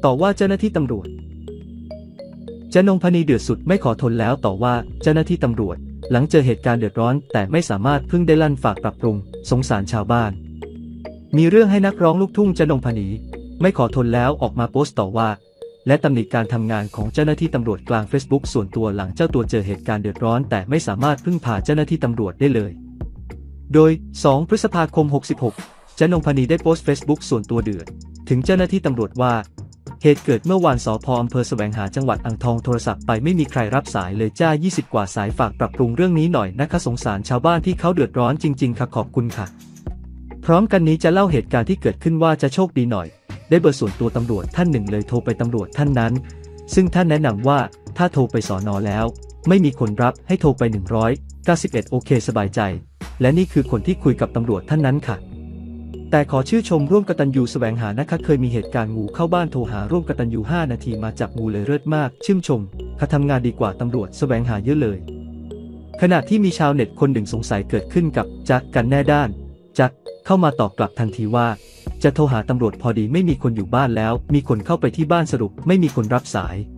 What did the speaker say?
ต่อว่าเจ้าหน้าที่ตำรวจจนงพนีเดือดสุดไม่ขอทนแล้วต่อว่าเจ้าหน้าที่ตำรวจหลังเจอเหตุการณ์เดือดร้อนแต่ไม่สามารถพึ่งได้ลั่นฝากปรับปรุงสงสารชาวบ้านมีเรื่องให้นักร้องลูกทุ่งจนงพนีไม่ขอทนแล้วออกมาโพสต์ต่อว่าและตำหนิการทำงานของเจ้าหน้าที่ตำรวจกลาง Facebook ส่วนตัวหลังเจ้าตัวเจอเหตุการณ์เดือดร้อนแต่ไม่สามารถพึ่งพาเจ้าหน้าที่ตำรวจได้เลยโดย 2 พฤษภาคม 66 จนงพนีได้โพสต์ Facebook ส่วนตัวเดือดถึงเจ้าหน้าที่ตำรวจว่าเหตุเกิดเมื่อวานสภ.อำเภอแสวงหาจังหวัดอ่างทองโทรศัพท์ไปไม่มีใครรับสายเลยจ้า20 กว่าสายฝากปรับปรุงเรื่องนี้หน่อยนะคะสงสารชาวบ้านที่เขาเดือดร้อนจริงๆค่ะขอบคุณค่ะพร้อมกันนี้จะเล่าเหตุการณ์ที่เกิดขึ้นว่าจะโชคดีหน่อยได้เบอร์ส่วนตัวตำรวจท่านหนึ่งเลยโทรไปตำรวจท่านนั้นซึ่งท่านแนะนำว่าถ้าโทรไปสน.แล้วไม่มีคนรับให้โทรไป191โอเคสบายใจและนี่คือคนที่คุยกับตำรวจท่านนั้นค่ะแต่ขอชื่นชมร่วมกตัญญูแสวงหานะคะเคยมีเหตุการณ์งูเข้าบ้านโทรหาร่วมกตัญญู5 นาทีมาจับงูเลยเลิศมากชื่นชมเขาทำงานดีกว่าตำรวจแสวงหาเยอะเลยขณะที่มีชาวเน็ตคนหนึ่งสงสัยเกิดขึ้นกับจักกันแน่ด้านจักเข้ามาตอบกลับทันทีว่าจะโทรหาตำรวจพอดีไม่มีคนอยู่บ้านแล้วมีคนเข้าไปที่บ้านสรุปไม่มีคนรับสาย